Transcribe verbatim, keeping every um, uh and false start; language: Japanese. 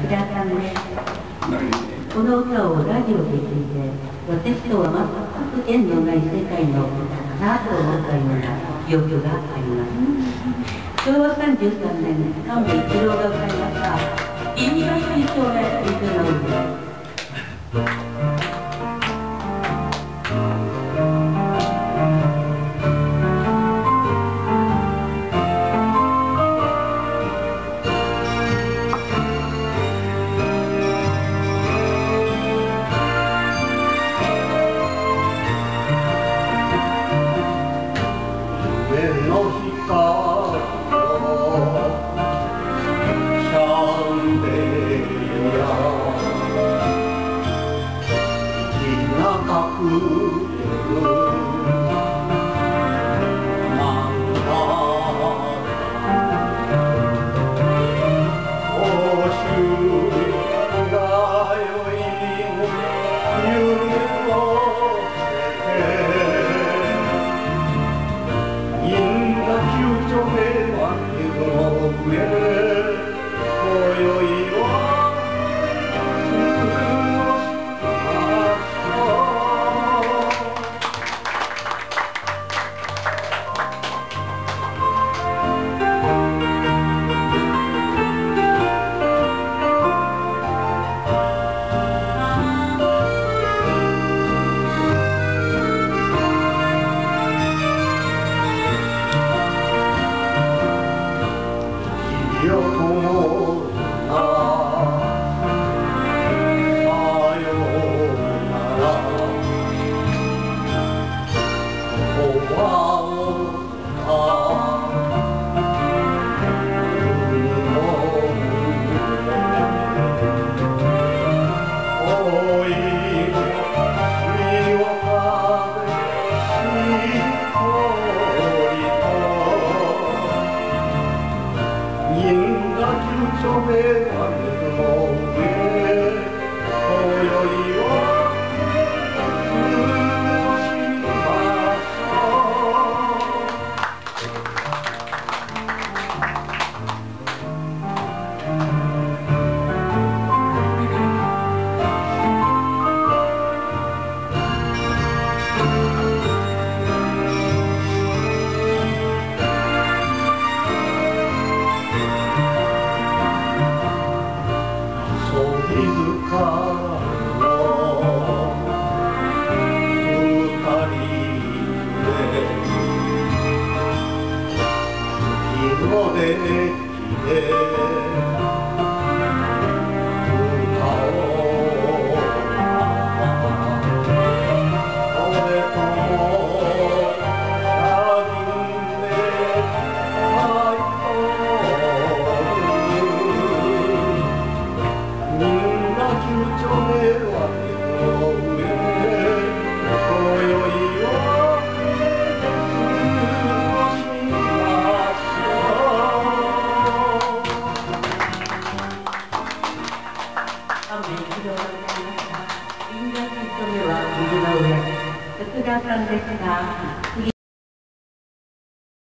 福田さんです。この歌をラジオで聴いて、私とは全く縁のない世界の歌かなと思ったような記憶があります。昭和さんじゅうさんねん、神戸一郎が歌いました、インド水晶がやっていくのです。福田さんでした。